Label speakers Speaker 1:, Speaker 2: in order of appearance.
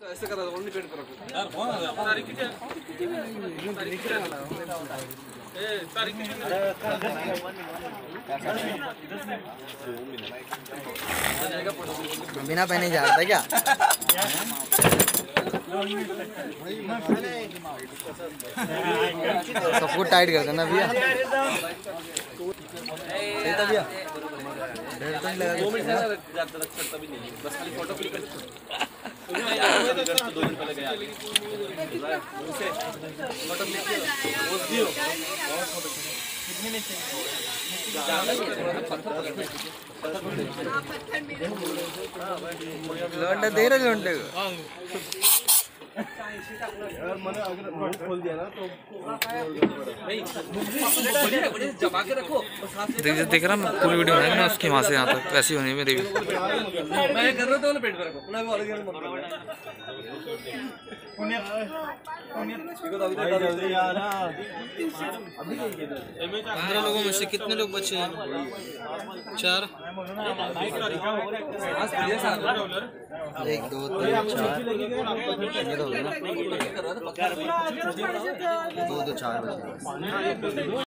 Speaker 1: ऐसे करा only paint करो यार कौन तारीख की ए तारीख की
Speaker 2: बिना पहने जा रहा था क्या? सब कुछ टाइट कर देना भैया। भैया 1.5 मिनट लगा
Speaker 1: 2 मिनट से ज्यादा रख सकता भी नहीं बस खाली फोटो क्लिक कर 2 दिन पहले गया उसे फोटो क्लिक किया पोस्ट दियो कितने में
Speaker 2: लौंडा दे रहे लौंडे को
Speaker 1: यार मैंने अगर मुंह खोल दिया ना तो नहीं जमा के रखो
Speaker 2: देख रहा मैं पूरी वीडियो बनाएंगे ना उसकी वहाँ से यहाँ तक वैसी होनी है मेरी भी।
Speaker 1: मैं कर रहा था वाला पेंट करो ना वाला गेम मत करो इसको तो अभी जल्दी यार अभी
Speaker 2: 15 लोगों में से कितने लोग बचे हैं? 4 1 2 3 4 ये तो 2 2 4 बचे।